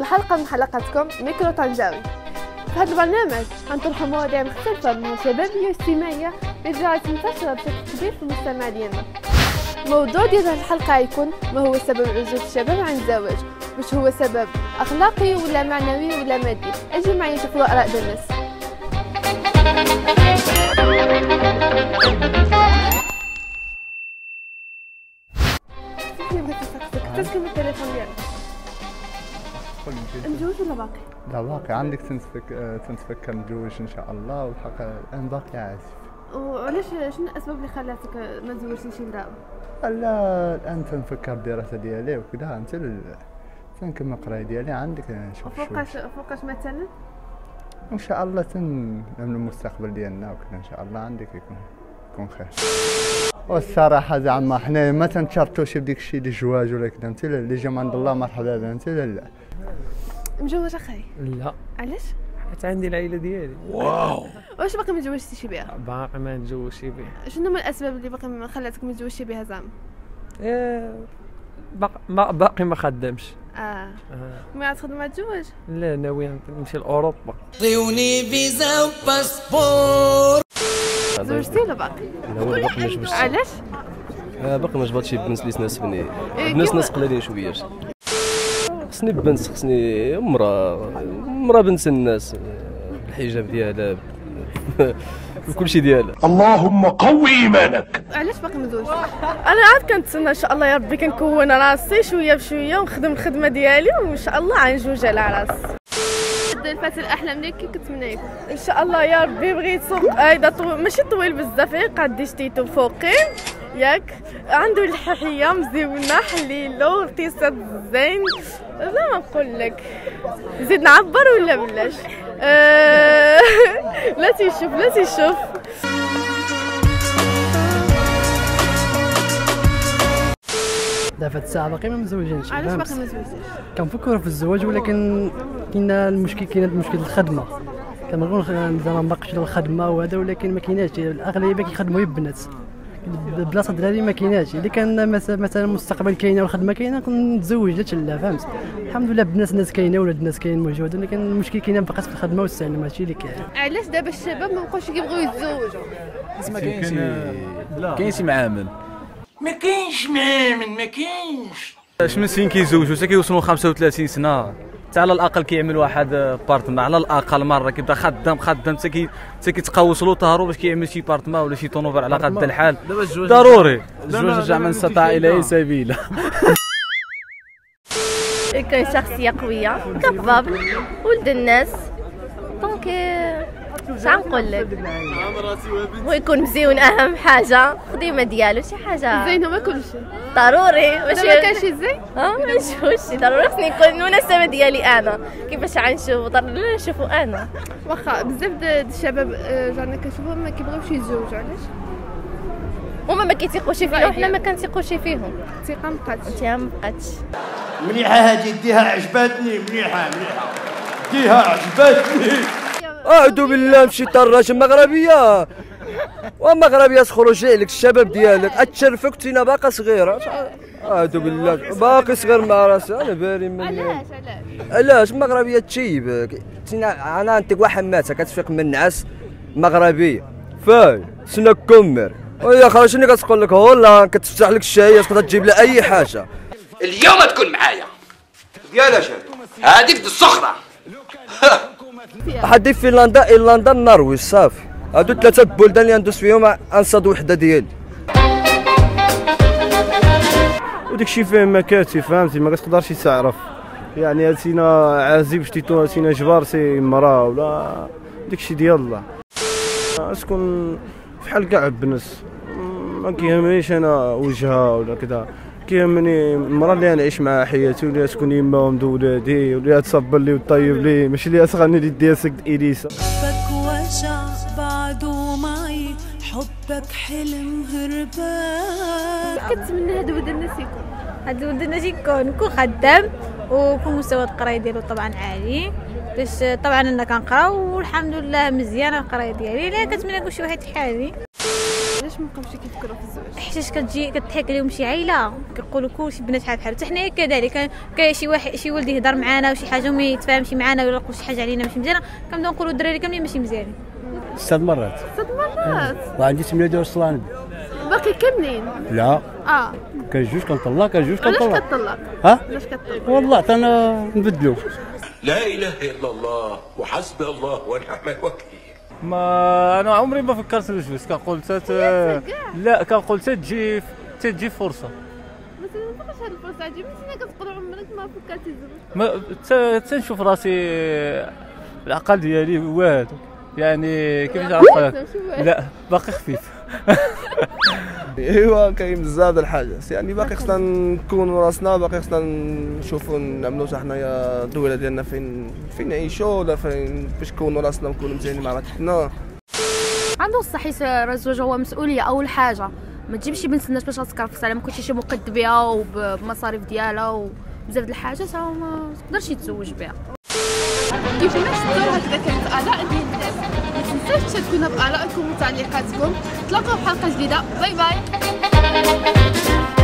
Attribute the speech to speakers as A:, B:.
A: حلقة من حلقاتكم ميكرو طنجاوي. في هذا البرنامج غنطرحوا مواضيع مختلفة منها شبابية واجتماعية اللي جعلت منتشرة بشكل كبير في المجتمع ديالنا. الموضوع ديال هذه الحلقة غيكون ما هو سبب عزوف الشباب عن الزواج، واش هو سبب أخلاقي ولا معنوي ولا مادي؟ أجي معايا نشوفوا آراء ديال الناس. تسكن التليفون ديالك متزوج ولا باقي؟
B: لا باقي. عندك تنتفكر نتزوج ان شاء الله، والحق الان باقي عازف.
A: وعلاش شنو الاسباب اللي خلاتك ما تزوجتيش دابا؟
B: لا الان تنفكر الدراسه ديالي وكذا، انت تنكمل القرايه ديالي. عندك نشوف
A: فوقاش مثلا
B: ان شاء الله نعمل المستقبل ديالنا وكذا ان شاء الله. عندك يكون خير. والصراحه زعما حنا ما تنشرطوش بديك الشيء ديال الزواج ولا كذا، انت اللي جا من عند الله مرحبا بها. انت لا
A: مجوج اخاي؟
C: لا.
A: علاش؟
C: حيت عندي العائله ديالي.
A: واو. واش باقي ما تزوجتيش بها؟
C: باقي ما نتزوجش بها.
A: شنو هما الاسباب اللي باقي ما خلاتك ما تزوجش بها زعما؟
C: باقي ما خدامش.
A: ما تخدم تزوج؟
C: لا، ناوي نمشي لاوروبا.
D: عطيوني فيزا وباسبور.
A: تزوجتي ولا باقي؟
E: لا باقي ما جبتش.
A: علاش؟
E: باقي ما جبتش بنت اللي تناسبني. بنات ناس قليلين شويه. خصني بنت، خصني مرا بنت الناس، الحجاب ديالها بكل شيء ديالها. اللهم قوي ايمانك.
A: علاش باقي ما تزوجتش؟
F: انا عاد كنتسنى ان شاء الله يا ربي كنكون راسي شويه بشويه ونخدم الخدمه ديالي، وان شاء الله غنجوج على راسي.
A: الفتى الاحلام ديالك كيف كتمنى يكون؟
F: ان شاء الله يا ربي بغيت سوق هيدا ماشي طويل بزاف، قد شتيتو فوقين ياك، عنده الححيه مزيونه حليلو اقتصاد زين. لا ما نقول لك زيد نعبر ولا بلاش؟ لا تيشوف
G: دابا الساعه باقي ما مزوجينش.
A: علاش باقي ما تزوجتيش؟
G: كنفكروا في الزواج، ولكن كاين مشكل الخدمه. كنبغيو زعما ما باقيش الخدمه وهذا، ولكن ما كايناش. الاغلبيه كيخدموا البنات، البلاصه الدراري ما كايناش. اللي كان مثلا المستقبل كاينه والخدمه كاينه كنتزوج. لا فهمت. الحمد لله بنات الناس كاينه، ولاد الناس كاين موجود، ولكن المشكل كاين فقط في الخدمه والسلم. هادشي اللي كاين.
A: علاش دابا الشباب ما بقاوش كيبغيو يتزوجوا؟
H: ما كاينش شي معامل.
D: ما كاينش
H: اش من سنين كيزوجوا حتى كيوصلوا 35 سنه، حتى على الاقل كيعمل واحد بارتما، على الاقل مره كيبدا خدام حتى كيتقوص له طهرو باش كيعمل شي بارتما ولا شي طونوفر على قد الحال. ضروري
C: الزواج رجع من استطاع اليه سبيلا.
F: يكون شخصيه قويه كباب ولد الناس، دونك شحال نقول لك، ويكون مزيون. اهم حاجه خديمه ديالو، شي حاجه
A: زين هما كلشي
F: ضروري. واش
A: ما كاينش زين؟
F: ماشي ضروري. خصني يكون المناسبه ديالي انا، كيفاش غنشوف ضروري نشوفوا انا.
A: واخا بزاف د الشباب جانا كنشوفوهم ما كيبغيوش يتزوجوا. علاش؟
F: هما ما كيثيقوش فينا وحنا ما كنثيقوش فيهم.
A: الثقه مابقاتش.
D: مليحه هذه، ديها عجبتني. مليحه ديها عجبتني.
E: اعوذ بالله من الشيطان الرجيم. مغربيه ومغربيه تخرج لك الشباب ديالك اتشرفك تينا باقا صغيره. اعوذ بالله باقي صغير مع راسي. انا باري من علاش مغربيه تشيبك تينا. انا انت واحد مات كتفيق من النعاس مغربيه فاي سنا كمر ويا خرج. شنو كتقول لك؟ والله كتفتح لك الشاي تقدر تجيب لها اي حاجه.
D: اليوم تكون معايا
E: ديالها شنو
D: هذيك الصخره.
E: حدي فنلندا، ايرلندا، النرويج، صافي. هادو 3 بلدان اللي ندوز فيهم انصاد وحده ديالي.
C: وداكشي فيه مكاتب، فهمتي، ما كتقدرش تعرف. يعني سينا عازب شتيتو، سينا جبار، سي مرا ولا داكشي ديال الله. اسكن بحال كاع البنات، ما كيهمنيش انا وجهها ولا كذا. كيهمني المرا اللي نعيش معها حياتي، واللي تكون يما ومد ولادي، واللي تصبر لي وطيب لي، ماشي اللي تغني لي ديال سكت اليسا.
I: حبك وجع بعده معي، حبك حلم هربان.
A: كتمنى هاد ولد الناس يكون؟
F: هاد ولد الناس يكون خدام، ويكون مستوى القرايه ديالو طبعا عالي، باش طبعا انا كنقرا والحمد لله مزيانه القرايه ديالي. لا كنتمنى يكون شي واحد حالي.
A: علاش ما بقاوش كيفكروا في الزواج؟
J: حيتاش كتجي كتضحك عليهم شي عائله كيقولوا كلشي بنات بحال حتى حنايا كذلك. كاين شي واحد شي ولد يهضر معانا وشي حاجه وما يتفاهمش معانا ولا يقول شي حاجه علينا ماشي مزيانه كنبداو نقولوا الدراري كاملين ماشي مزيانين.
K: 6 مرات.
A: 6 مرات.
K: وعندي 8 ديال الصلانب.
A: باقي كاملين؟
K: لا. كان جوج كنطلق كان جوج كنطلق.
A: علاش كطلق؟ علاش كطلق؟
K: والله حتى انا نبدلو.
D: لا اله الا الله وحسبي الله ونعم الوكيل.
H: ما انا عمري ما فكرت نجوز كنقول لا كنقول تجي فرصه.
A: ما تنفقش هاد الفرصه عجيب انت كتقول عمرك ما فكرتي تزوج.
H: ما تنشوف راسي العقل ديالي هو هذا يعني كيفاش نعرف لا باقي خفيف.
E: ايوا كاين بزاف د الحاجات يعني باقي خصنا نكونوا راسنا باقي خصنا نشوفوا نعملوا حتى حنايا الدوله ديالنا فين نعيشوا ولا فين باش نكونوا راسنا ونكونوا مزيانين مع بعضنا.
L: عنده الصح الزواج هو مسؤوليه اول حاجه ما تجيبش شي بنت الناس باش تكرفس عليها ما كنتش شي مقد بها وبمصاريف ديالها وبزاف د الحاجات ما تقدرش يتزوج بها.
A: كيف ما شفتوا هكذا كانت اراء ديال الناس ما تنساوش تشاركونا بارائكم وتعليقاتكم. نتلاقاو في حلقه جديده. باي باي.